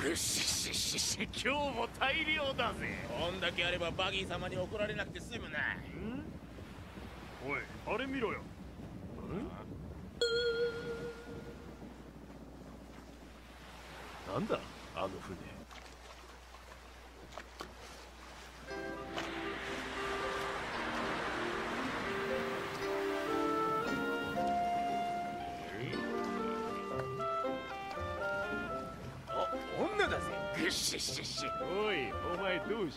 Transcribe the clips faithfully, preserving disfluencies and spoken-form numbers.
ぐしししし、今日も大量だぜ。 こんだけあればバギー様に怒られなくて済むな。 ん？おい、あれ見ろよ。ん？なんだあの船。 女だぜ。 ぐししし。おい、お前どうした？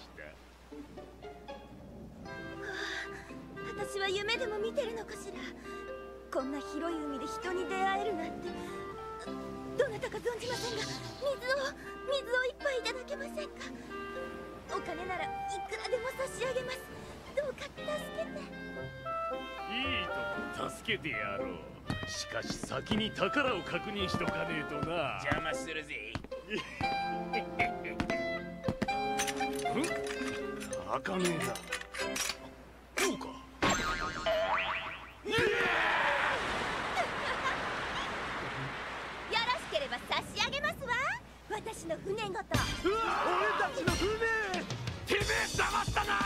私は夢でも見てるのかしら。こんな広い海で人に出会えるなんて。どなたか存じませんが、水を水を一杯いただけませんか。お金ならいくらでも差し上げます。どうか助けて。 いいとこ助けてやろう。しかし先に宝を確認しとかねえとな。 邪魔するぜ。 うん？開かねえな。そうか。 よろしければ差し上げますわ。私の船ごと。 うわ、俺たちの船。てめえ黙ったな。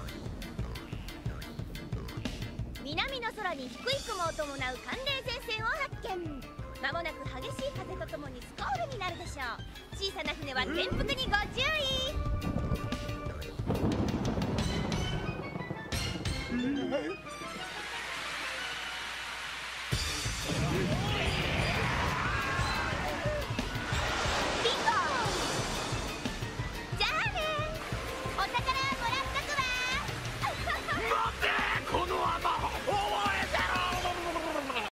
南の空に低い雲を伴う寒冷前線を発見。まもなく激しい風とともにスコールになるでしょう。小さな船は転覆にご注意。うん